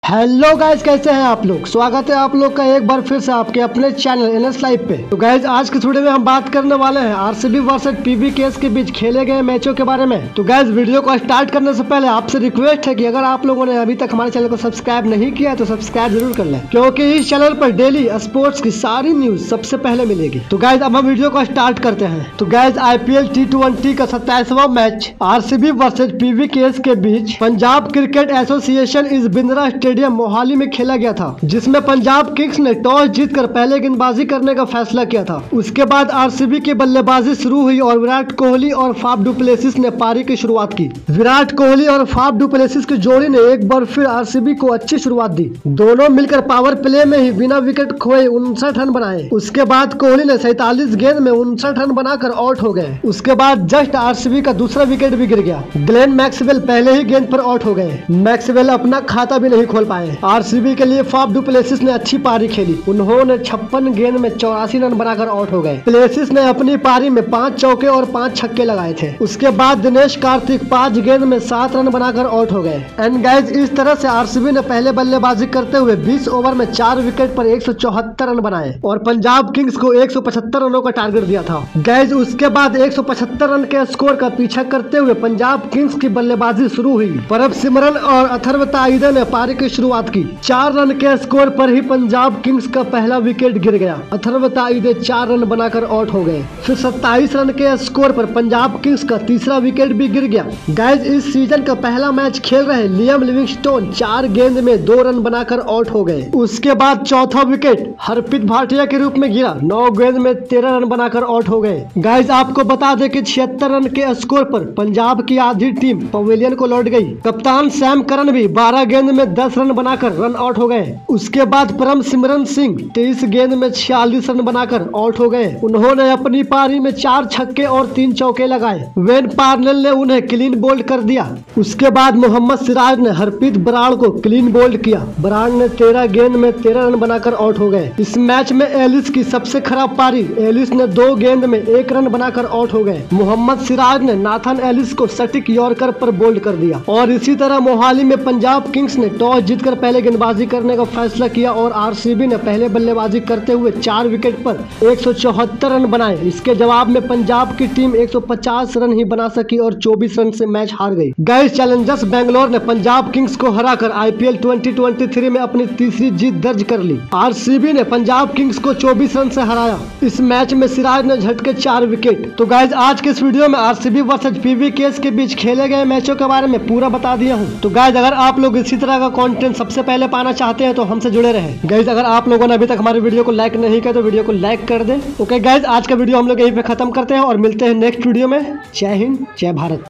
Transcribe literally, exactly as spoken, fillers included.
Hello guys, कैसे हैं आप लोग। स्वागत है आप लोग का एक बार फिर से आपके अपने चैनल एनएस लाइव पे। तो गाइज आज के वीडियो में हम बात करने वाले हैं आरसीबी वर्सेस पीवीकेएस के बीच खेले गए मैचों के बारे में। तो गाइज वीडियो को स्टार्ट करने से पहले आपसे रिक्वेस्ट है कि अगर आप लोगों ने अभी तक हमारे चैनल को सब्सक्राइब नहीं किया है तो सब्सक्राइब जरूर कर लें, क्योंकि इस चैनल पर डेली स्पोर्ट्स की सारी न्यूज सबसे पहले मिलेगी। तो गाइज अब हम वीडियो को स्टार्ट करते हैं। तो गाइज आईपीएल टी ट्वेंटी का सत्ताईसवां मैच आरसीबी वर्सेस पीवीकेएस के बीच पंजाब क्रिकेट एसोसिएशन इस बिंद्रा स्टेडियम मोहाली में खेला गया था, जिसमें पंजाब किंग्स ने टॉस जीतकर पहले गेंदबाजी करने का फैसला किया था। उसके बाद आरसीबी की बल्लेबाजी शुरू हुई और विराट कोहली और फाफ डू प्लेसिस ने पारी की शुरुआत की। विराट कोहली और फाफ डू प्लेसिस की जोड़ी ने एक बार फिर आरसीबी को अच्छी शुरुआत दी। दोनों मिलकर पावर प्ले में ही बिना विकेट खोए उनसठ रन बनाए। उसके बाद कोहली ने सैतालीस गेंद में उनसठ रन बनाकर आउट हो गए। उसके बाद जस्ट आरसीबी का दूसरा विकेट भी गिर गया। ग्लेन मैक्सवेल पहले ही गेंद पर आउट हो गए। मैक्सवेल अपना खाता भी नहीं खोल पाए। आरसीबी के लिए फाफ डू प्लेसिस ने अच्छी पारी खेली। उन्होंने छप्पन गेंद में चौरासी रन बनाकर आउट हो गए। प्लेसिस ने अपनी पारी में पांच चौके और पांच छक्के लगाए थे। उसके बाद दिनेश कार्तिक पांच गेंद में सात रन बनाकर आउट हो गए। एंड गाइज इस तरह से आरसीबी ने पहले बल्लेबाजी करते हुए बीस ओवर में चार विकेट पर एक सौ चौहत्तर रन बनाए और पंजाब किंग्स को एक सौ पचहत्तर रनों का टारगेट दिया था। गाइज उसके बाद एक सौ पचहत्तर रन के स्कोर का पीछा करते हुए पंजाब किंग्स की बल्लेबाजी शुरू हुई। परब सिमरन और अथर्व ताईदे ने पारी की शुरुआत की। चार रन के स्कोर पर ही पंजाब किंग्स का पहला विकेट गिर गया। अथर्व ताईदे चार रन बनाकर आउट हो गए। फिर सत्ताईस रन के स्कोर पर पंजाब किंग्स का तीसरा विकेट भी गिर गया। गाइज इस सीजन का पहला मैच खेल रहे लियम लिविंगस्टोन चार गेंद में दो रन बनाकर आउट हो गए। उसके बाद चौथा विकेट हरप्रीत भाटिया के रूप में गिरा। नौ गेंद में तेरह रन बनाकर आउट हो गए। गाइज आपको बता दें कि छिहत्तर रन के स्कोर पर पंजाब की आधी टीम पवेलियन को लौट गई। कप्तान सैम करन भी बारह गेंद में दस रन बनाकर रन आउट हो गए। उसके बाद परम सिमरन सिंह तेईस गेंद में छियालीस रन बनाकर आउट हो गए। उन्होंने अपनी पारी में चार छक्के और तीन चौके लगाए। वेन पार्नेल ने उन्हें क्लीन बोल्ड कर दिया। उसके बाद मोहम्मद सिराज ने हरप्रीत बराड़ को क्लीन बोल्ड किया। बराड़ ने तेरह गेंद में तेरह रन बनाकर आउट हो गए। इस मैच में एलिस की सबसे खराब पारी। एलिस ने दो गेंद में एक रन बनाकर आउट हो गए। मोहम्मद सिराज ने नाथन एलिस को सटीक यॉर्कर पर बोल्ड कर दिया। और इसी तरह मोहाली में पंजाब किंग्स ने टॉस जीतकर पहले गेंदबाजी करने का फैसला किया और आरसीबी ने पहले बल्लेबाजी करते हुए चार विकेट पर एक सौ चौहत्तर रन बनाए। इसके जवाब में पंजाब की टीम एक सौ पचास रन ही बना सकी और चौबीस रन से मैच हार गई। गाइस चैलेंजर्स बेंगलोर ने पंजाब किंग्स को हराकर आईपीएल ट्वेंटी ट्वेंटी थ्री में अपनी तीसरी जीत दर्ज कर ली। आरसीबी ने पंजाब किंग्स को चौबीस रन से हराया। इस मैच में सिराज ने झटके चार विकेट। तो गाइस आज के इस वीडियो में आरसीबी वर्सेस पीवीकेएस के बीच खेले गए मैचों के बारे में पूरा बता दिया हूँ। तो गाइस अगर आप लोग इसी तरह का कंटेंट सबसे पहले पाना चाहते हैं तो हमसे जुड़े रहे। गाइस अगर आप लोगों ने अभी तक हमारे वीडियो को लाइक नहीं किया तो वीडियो को लाइक कर दें। ओके गाइस आज का वीडियो हम लोग यहीं पे खत्म करते हैं और मिलते हैं नेक्स्ट वीडियो में। जय हिंद, जय भारत।